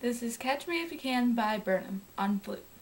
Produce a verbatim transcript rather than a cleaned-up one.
This is Catch Me If You Can by Burnham on Flute.